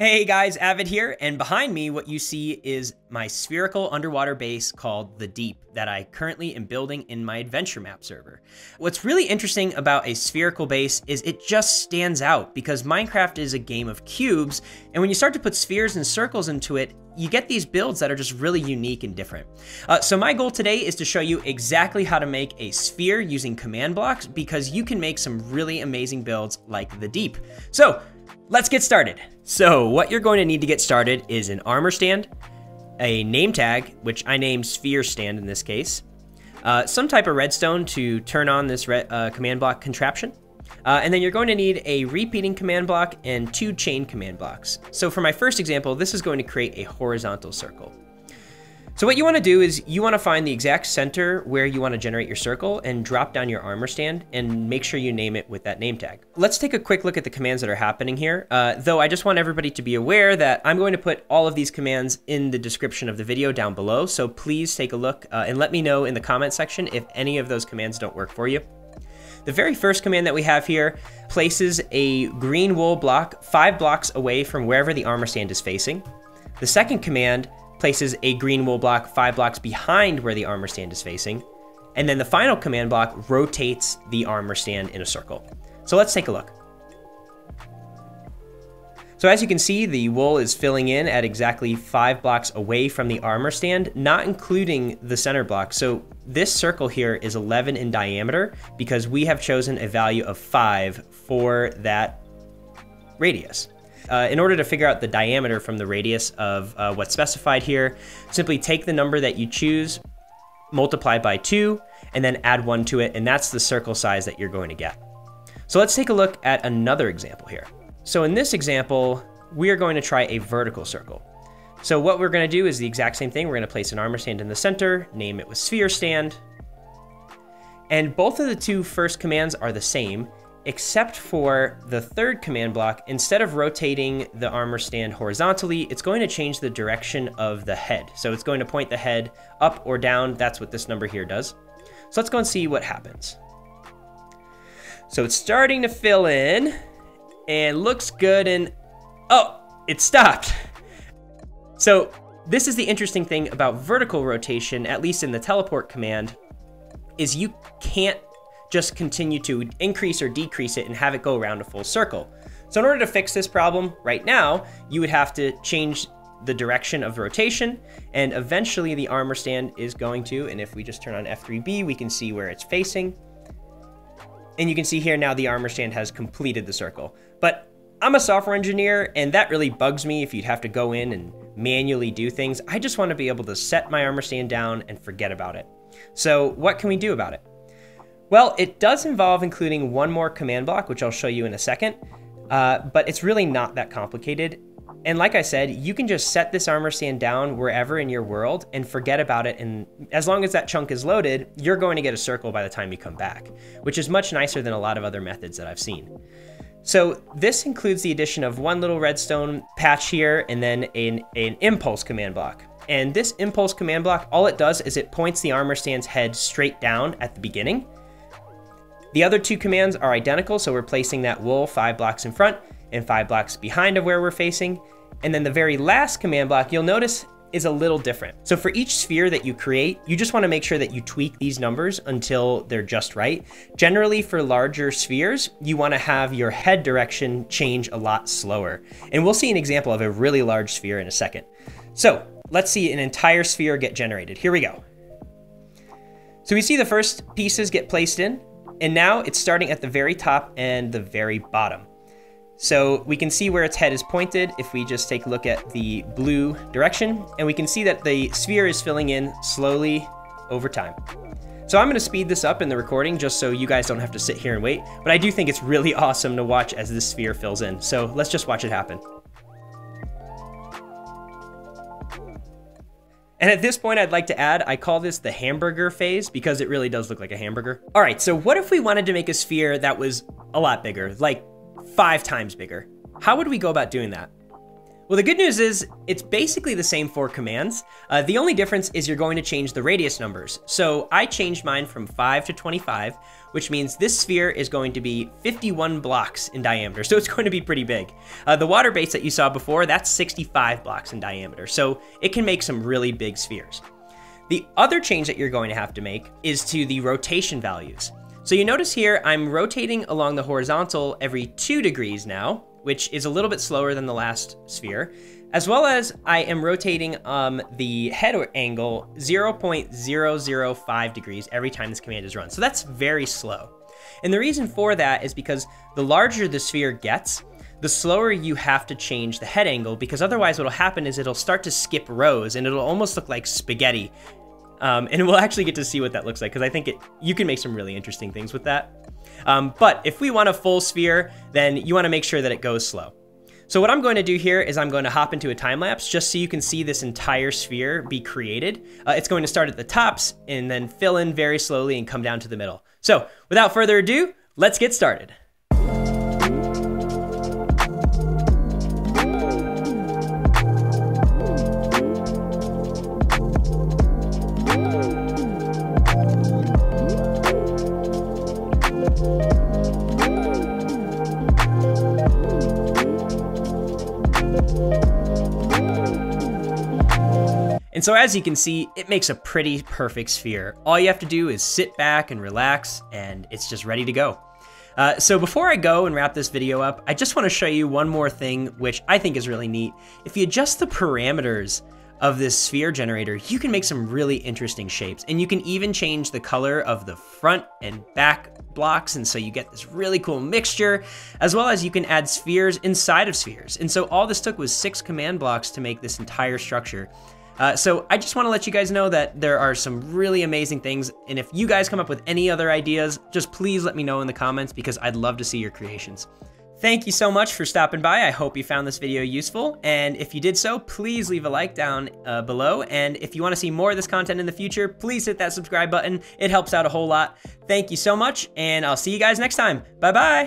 Hey guys, Avid here, and behind me what you see is my spherical underwater base called the Deep that I currently am building in my adventure map server. What's really interesting about a spherical base is it just stands out because Minecraft is a game of cubes, and when you start to put spheres and circles into it, you get these builds that are just really unique and different. So my goal today is to show you exactly how to make a sphere using command blocks because you can make some really amazing builds like the Deep. So let's get started. So what you're going to need to get started is an armor stand, a name tag, which I named SphereStand in this case, some type of redstone to turn on this command block contraption, and then you're going to need a repeating command block and 2 chain command blocks. So for my first example, this is going to create a horizontal circle. So what you want to do is you want to find the exact center where you want to generate your circle and drop down your armor stand and make sure you name it with that name tag. Let's take a quick look at the commands that are happening here. Though I just want everybody to be aware that I'm going to put all of these commands in the description of the video down below. So please take a look and let me know in the comment section if any of those commands don't work for you. The very first command that we have here places a green wool block 5 blocks away from wherever the armor stand is facing. The second command places a green wool block 5 blocks behind where the armor stand is facing. And then the final command block rotates the armor stand in a circle. So let's take a look. So as you can see, the wool is filling in at exactly 5 blocks away from the armor stand, not including the center block. So this circle here is 11 in diameter because we have chosen a value of 5 for that radius. In order to figure out the diameter from the radius of what's specified here, simply take the number that you choose, multiply by 2, and then add 1 to it, and that's the circle size that you're going to get. So let's take a look at another example here. So in this example, we are going to try a vertical circle. So what we're going to do is the exact same thing. We're going to place an armor stand in the center, name it with SphereStand, and both of the 2 first commands are the same, except for the third command block. Instead of rotating the armor stand horizontally, it's going to change the direction of the head. So it's going to point the head up or down. That's what this number here does. So let's go and see what happens. So it's starting to fill in and looks good, and oh, it stopped. So this is the interesting thing about vertical rotation, at least in the teleport command, is you can't just continue to increase or decrease it and have it go around a full circle. So in order to fix this problem right now, you would have to change the direction of rotation, and eventually the armor stand is going to, and if we just turn on F3B, we can see where it's facing. And you can see here now the armor stand has completed the circle. But I'm a software engineer, and that really bugs me if you'd have to go in and manually do things. I just want to be able to set my armor stand down and forget about it. So what can we do about it? Well, it does involve including one more command block, which I'll show you in a second, but it's really not that complicated. And like I said, you can just set this armor stand down wherever in your world and forget about it. And as long as that chunk is loaded, you're going to get a circle by the time you come back, which is much nicer than a lot of other methods that I've seen. So this includes the addition of one little redstone patch here and then an impulse command block. And this impulse command block, all it does is it points the armor stand's head straight down at the beginning. The other 2 commands are identical, so we're placing that wool 5 blocks in front and 5 blocks behind of where we're facing. And then the very last command block, you'll notice, is a little different. So for each sphere that you create, you just want to make sure that you tweak these numbers until they're just right. Generally, for larger spheres, you want to have your head direction change a lot slower. And we'll see an example of a really large sphere in a second. So let's see an entire sphere get generated. Here we go. So we see the first pieces get placed in, and now it's starting at the very top and the very bottom. So we can see where its head is pointed if we just take a look at the blue direction, and we can see that the sphere is filling in slowly over time. So I'm going to speed this up in the recording just so you guys don't have to sit here and wait, but I do think it's really awesome to watch as this sphere fills in. So let's just watch it happen. And at this point, I'd like to add, I call this the hamburger phase because it really does look like a hamburger. All right, so what if we wanted to make a sphere that was a lot bigger, like 5 times bigger? How would we go about doing that? Well, the good news is it's basically the same 4 commands. The only difference is you're going to change the radius numbers. So I changed mine from 5 to 25, which means this sphere is going to be 51 blocks in diameter. So it's going to be pretty big. The water base that you saw before, that's 65 blocks in diameter. So it can make some really big spheres. The other change that you're going to have to make is to the rotation values. So you notice here, I'm rotating along the horizontal every 2 degrees now, which is a little bit slower than the last sphere, as well as I am rotating the head angle 0.005 degrees every time this command is run. So that's very slow. And the reason for that is because the larger the sphere gets, the slower you have to change the head angle, because otherwise what'll happen is it'll start to skip rows and it'll almost look like spaghetti. And we'll actually get to see what that looks like, because I think you can make some really interesting things with that. But if we want a full sphere, then you want to make sure that it goes slow. So what I'm going to do here is I'm going to hop into a time lapse just so you can see this entire sphere be created. It's going to start at the tops and then fill in very slowly and come down to the middle. So without further ado, let's get started. And so as you can see, it makes a pretty perfect sphere. All you have to do is sit back and relax, and it's just ready to go. So before I go and wrap this video up, I just want to show you one more thing, which I think is really neat. If you adjust the parameters of this sphere generator, you can make some really interesting shapes, and you can even change the color of the front and back blocks, and so you get this really cool mixture, as well as you can add spheres inside of spheres. And so all this took was 6 command blocks to make this entire structure. So I just want to let you guys know that there are some really amazing things, and if you guys come up with any other ideas, just please let me know in the comments, because I'd love to see your creations. Thank you so much for stopping by. I hope you found this video useful, and if you did so, please leave a like down below, and if you want to see more of this content in the future, please hit that subscribe button. It helps out a whole lot. Thank you so much, and I'll see you guys next time. Bye-bye!